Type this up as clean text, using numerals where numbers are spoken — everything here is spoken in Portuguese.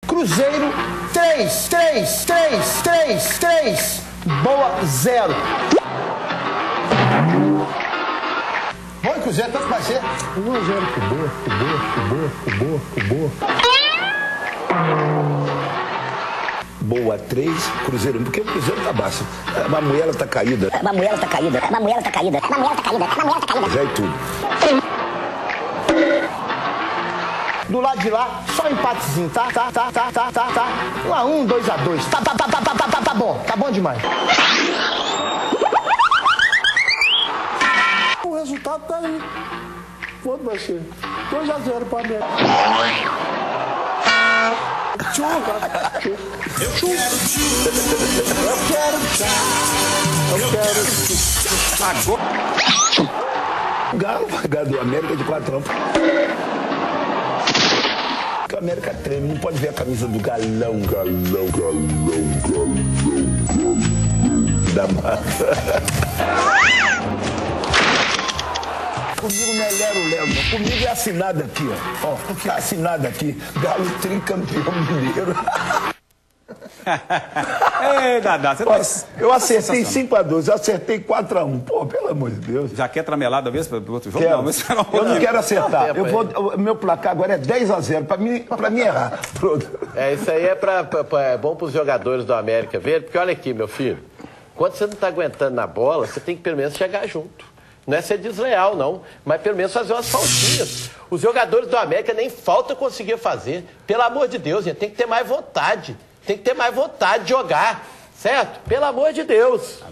Cruzeiro 3, Boa 0. Bom, Cruzeiro, tanto vai ser 1 a 0 pro Boa. Boa 3, Cruzeiro 1, porque o Cruzeiro tá baixo. A Mamuela tá caída. A Mamuela tá caída. Já é tudo. Do lado de lá, só empatezinho, tá? 1 a 1, 2 a 2. Tá bom demais. O resultado tá aí. Quanto vai ser? 2 a 0 pra América. Eu quero. Agora. O Galo vai ganhar do América de 4 a 1. Porque o América treme, não pode ver a camisa do galão. Da massa. Comigo não é Lero, não. Comigo é assinado aqui, ó. Tá assinado aqui. Galo tricampeão mineiro. Ei, Dadá, você tá... Eu acertei 5 a 12, eu acertei 4 a 1. Pô, pelo amor de Deus. Já quer tramelada vez para o outro jogo? Quero. Não, mas não, eu não quero acertar. Meu placar agora é 10 a 0 pra mim errar. Pronto. Isso aí é bom pros jogadores do América ver, porque olha aqui, meu filho. Quando você não tá aguentando na bola, você tem que pelo menos chegar junto. Não é ser desleal, não, mas pelo menos fazer umas faltinhas. Os jogadores do América nem falta conseguir fazer. Pelo amor de Deus, gente, tem que ter mais vontade. Tem que ter mais vontade de jogar, certo? Pelo amor de Deus.